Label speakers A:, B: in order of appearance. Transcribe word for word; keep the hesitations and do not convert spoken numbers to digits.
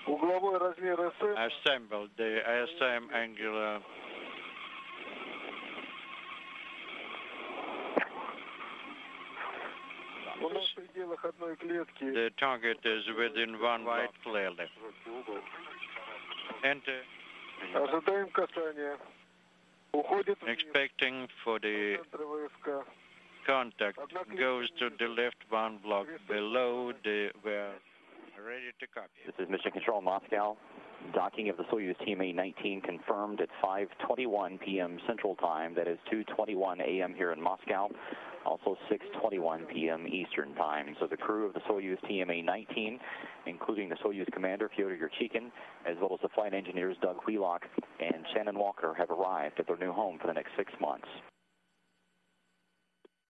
A: Угловой размер СМ.
B: Assembled the S M angular.
A: У нас в пределах одной клетки.
B: The target is within one white clearly. Enter.
A: Ожидаем касания. Уходит вниз.
B: Expecting for the
A: Центр ВСК.
B: contact goes to the left one block below the we're ready to copy.
C: This is Mission Control Moscow. Docking of the Soyuz T M A nineteen confirmed at five twenty-one p m Central Time. That is two twenty-one a m here in Moscow. Also six twenty-one p m Eastern Time. So the crew of the Soyuz T M A nineteen, including the Soyuz commander Fyodor Yurchikhin, as well as the flight engineers Doug Wheelock and Shannon Walker, have arrived at their new home for the next six months.